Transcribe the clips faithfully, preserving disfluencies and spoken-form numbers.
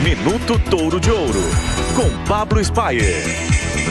Minuto Touro de Ouro, com Pablo Spyer.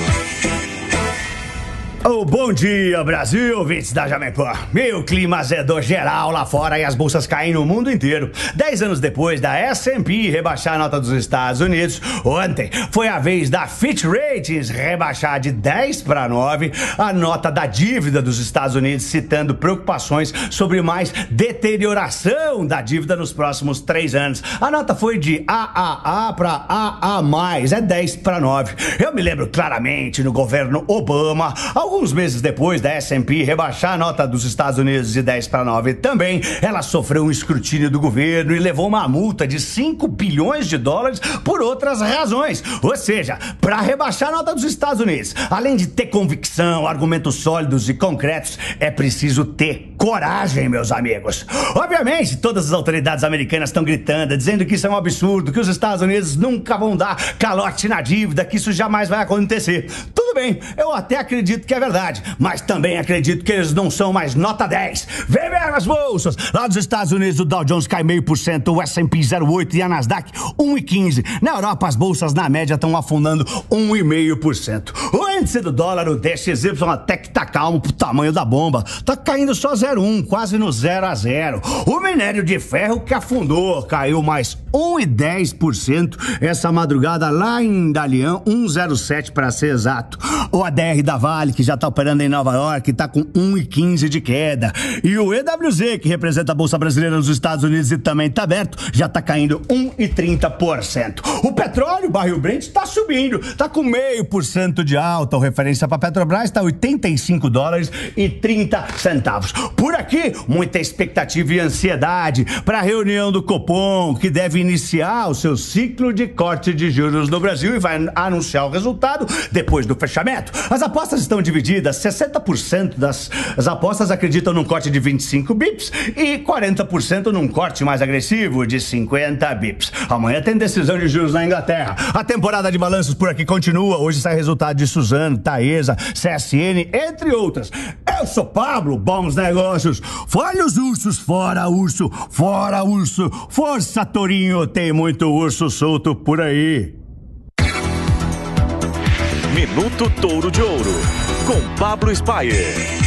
Oh, bom dia, Brasil, ouvintes da Jovem Pan. Meu clima azedou geral lá fora e as bolsas caem no mundo inteiro. Dez anos depois da S and P rebaixar a nota dos Estados Unidos, ontem foi a vez da Fitch Ratings rebaixar de dez para nove a nota da dívida dos Estados Unidos, citando preocupações sobre mais deterioração da dívida nos próximos três anos. A nota foi de A A A para A A mais, é dez para nove. Eu me lembro claramente no governo Obama, alguns meses depois da S and P rebaixar a nota dos Estados Unidos de dez para nove também, ela sofreu um escrutínio do governo e levou uma multa de cinco bilhões de dólares por outras razões. Ou seja, para rebaixar a nota dos Estados Unidos, além de ter convicção, argumentos sólidos e concretos, é preciso ter coragem, meus amigos. Obviamente, todas as autoridades americanas estão gritando, dizendo que isso é um absurdo, que os Estados Unidos nunca vão dar calote na dívida, que isso jamais vai acontecer. Tudo bem, eu até acredito que é verdade, mas também acredito que eles não são mais nota dez. Vem ver as bolsas. Lá dos Estados Unidos o Dow Jones cai meio por cento, o S and P zero vírgula oito e a Nasdaq um vírgula quinze. Na Europa as bolsas na média estão afundando um vírgula cinco por cento. O índice do dólar, o D X Y, até que tá calmo pro tamanho da bomba. Tá caindo só zero vírgula um, quase no zero a zero. O minério de ferro que afundou, caiu mais um vírgula dez por cento essa madrugada lá em Dalian, um vírgula zero sete para ser exato. O A D R da Vale, que já tá operando em Nova York, tá com um vírgula quinze de queda. E o E W Z, que representa a Bolsa Brasileira nos Estados Unidos e também tá aberto, já tá caindo um vírgula trinta por cento. O petróleo, o barril Brent, tá subindo, tá com meio por cento de alta. A referência para Petrobras tá oitenta e cinco dólares e trinta centavos. Por aqui, muita expectativa e ansiedade para a reunião do Copom, que deve iniciar o seu ciclo de corte de juros no Brasil e vai anunciar o resultado depois do fechamento. As apostas estão divididas, sessenta por cento das as apostas acreditam num corte de vinte e cinco bips e quarenta por cento num corte mais agressivo de cinquenta bips. Amanhã tem decisão de juros na Inglaterra. A temporada de balanços por aqui continua. Hoje sai resultado de Suzano, Taesa, C S N, entre outras. Eu sou Pablo, bons negócios. Fora os ursos, fora urso, fora urso. Força, Torinho, tem muito urso solto por aí. Minuto Touro de Ouro, com Pablo Spyer.